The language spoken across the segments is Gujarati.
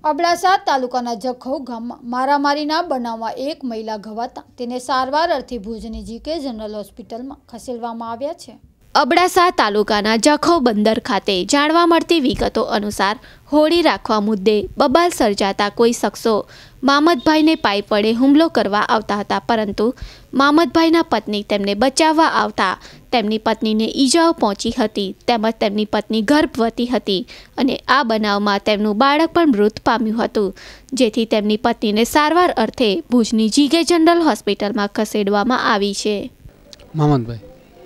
અબડાસા તાલુકાના જખૌ ગામમાં મારામારીના બનાવમાં એક મહિલા ઘવાતા તેને સારવાર અર્થે ભુજની જીકે જનરલ હોસ્પિટલમાં ખસેડવામાં આવ્યા છે। અબડાસા તાલુકાના જખૌ બંદર ખાતે જાણવા મળતી વિગતો અનુસાર હોળી રાખવા મુદ્દે બબાલ સર્જાતા કોઈ શખ્સો મામદભાઈને પાઇપ વડે હુમલો કરવા આવતા હતા, પરંતુ મામદભાઈના પત્ની તેમને બચાવવા આવતા તેમની પત્નીને ઈજાઓ પહોંચી હતી, તેમજ તેમની પત્ની ગર્ભવતી હતી અને આ બનાવમાં તેમનું બાળક પણ મૃત પામ્યું હતું, જેથી તેમની પત્નીને સારવાર અર્થે ભુજની જીકે જનરલ હોસ્પિટલમાં ખસેડવામાં આવી છે। મામદભાઈ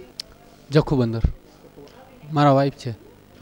જખૌ બંદર મારા વાઈફ છે।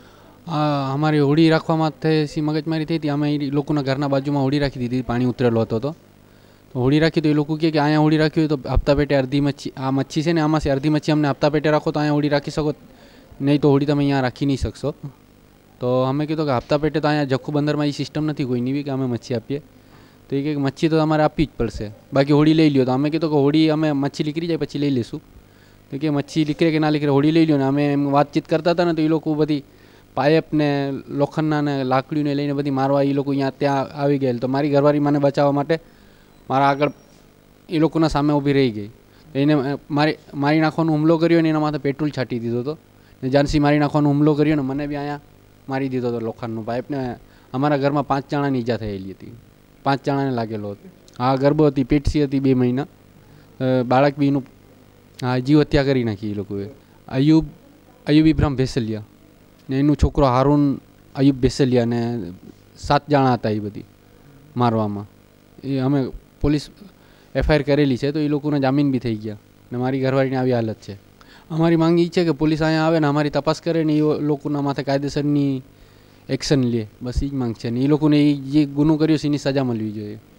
हमारी होड़ी राखवा सी मगजमारी थी थी। अमे लोग घर बाजू में होड़ी राखी दी, पानी उतरेलो तो होड़ी राखी तो ये लोग कि अँ होड़ी राखी हो तो हफ्ता पेटे अर्धी मच्छी आ मच्छी से आम से अर्धी मच्छी हमने हफ्ता पेटे राखो तो अँ होड़ी राखी सको, नहीं तो होड़ी तब अँ राखी नहीं सकशो। तो हमें कीधु कि हफ्ता पेटे तो अँ जखौ बंदर में सिस्टम नहीं कोई नहीं कि अमे मच्छी आपीए, तो ये मच्छी तो अमारे आपी ज पड़शे, बाकी होड़ी लई लो। तो अमे कीधु कि होड़ी अमे मच्छी लीकरी जाए पछी लई लेशुं, तो कि मच्छी लीकरे कि ना लीकरे होड़ी लई लो ने। अमे बातचीत करता था तो ये लोग बधी पाइप ने लोखंडना ने लाकड़ी ने लईने बधी मारवा ये लोग अँ त्या आवी गए। तो मारी घरवाળી મને બચાવવા માટે મારા આગળ એ લોકોના સામે ઊભી રહી ગઈ, એને મારી નાખવાનો હુમલો કર્યો ને એના માથે પેટ્રોલ છાંટી દીધો હતો ને જાનસી મારી નાખવાનો હુમલો કર્યો ને મને બી અહીંયા મારી દીધો હતો લોખંડનો પાઇપ ને। અમારા ઘરમાં 5 જણાની ઈજા થયેલી હતી, 5 જણાને લાગેલો હતો। હા, ગર્ભવતી પેટસી હતી 2 મહિના, બાળક બી એનું હા જીવ હત્યા કરી નાખી એ લોકોએ। અયુબ ઇબ્રાહિમ ભેસલિયા ने एनु छोकरो हारून अयूब बेसलिया ने 7 जणा था। ये बधी मारवामां ए अमे पोलीस एफआईआर करेली है, तो ये लोगों ने जामीन भी थी गया ने मारी घरवाळीनी आवी हालत है। अमारी मांग ई है कि पोलीस अहींया आवे ने अमारी तपास करे ने ए लोकोना माथे कायदेसरनी एक्शन ले, बस ई ज मांग है। ने ए लोकोने जे गुनो कर्यो छे एनी सजा मळवी जोईए।